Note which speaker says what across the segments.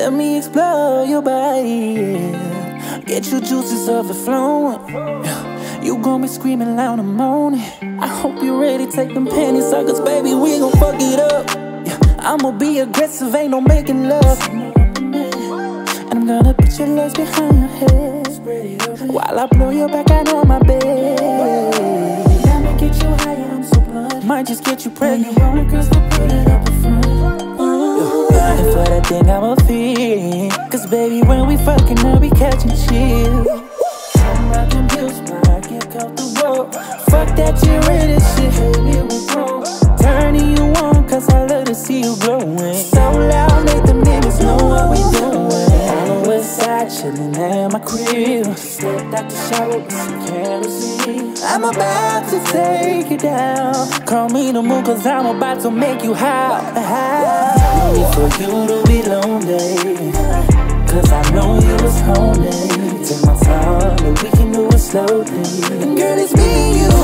Speaker 1: Let me explore your body, yeah. Get your juices overflowing, yeah. You gon' be screaming loud in the morning. I hope you're ready, take them panties off, cause baby, we gon' fuck it up, yeah. I'ma be aggressive, ain't no making love. And I'm gonna put your legs behind your head while I blow your back out on my bed. I'ma get you higher, I'm so blunt. Might just get you pregnant. Girls to put it up in front. And for that thing I'ma feel, cause baby, when we fucking up, we catching chills. I'm rockin' pills, but I get comfortable. Fuck that G-rated shit, baby, we grown. Turning you on, cause I love to see you glowing. So loud, make them niggas know what we doing. On the west side, chillin' at my crib. Stepped out the shower with some kerosene. I'm about to take you down. Call me the moon, cause I'm about to make you howl. No need for you to be lonely, cause I know you was lonely. Take my time, and we can do it slowly. And girl, it's me and you,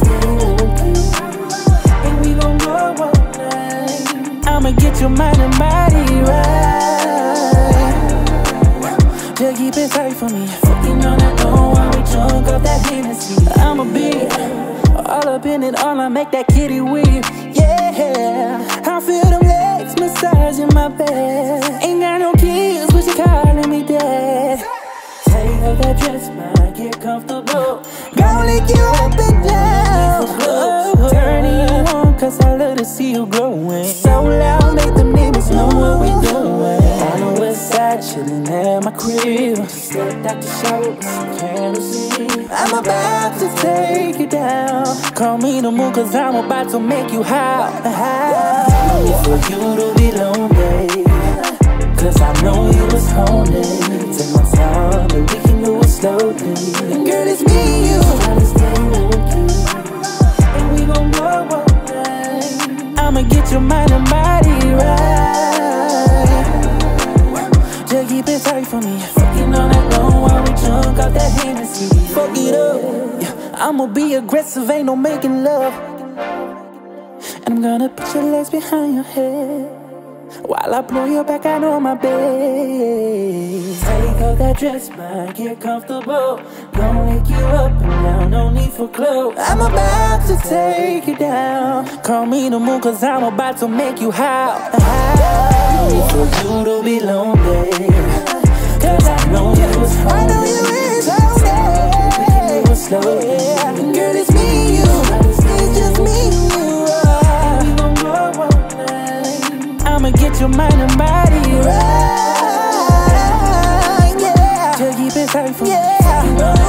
Speaker 1: and we gon' go all night. I'ma get your mind and body right. Just keep it tight for me. Fucking on that door while we drunk off that Hennessy. I'ma be all up in it, all I make that kitty weep. Yeah, I feel them legs massaging my back. Ain't got no kids, but you calling me dad. Take off that dress, might get comfortable. Gonna lick you up and down. Turning you on, cause I love to see you glowing. So loud, make them niggas know what we doing. On the west side, chillin' at my crib. Stepped out the shower with some kerosene. I'm about to take you down. Call me the moon, cause I'm about to make you howl. No need for you to be lonely, cause I know you was lonely. Take my time, and we can do it slowly. And girl, it's me and you, and we gon' go all night. I'ma get your mind and body right. Just keep it tight for me. Fucking on that long while we drunk off that Hennessy. Fuck it up, yeah. I'ma be aggressive, ain't no making love. And I'm gonna put your legs behind your head while I blow your back out on my bed. Take off that dress, might get comfortable. Gonna lick you up and down, no need for clothes. I'm about to take you down. Call me the moon, cause I'm about to make you howl. No need for you to be lonely, cause I know you was lonely. I know you was lonely. We can do it slow, yeah. And girl, it's me and you, it's just me and you. We gon' go all night. I'ma get your mind and body right, yeah. Just keep it tight for me.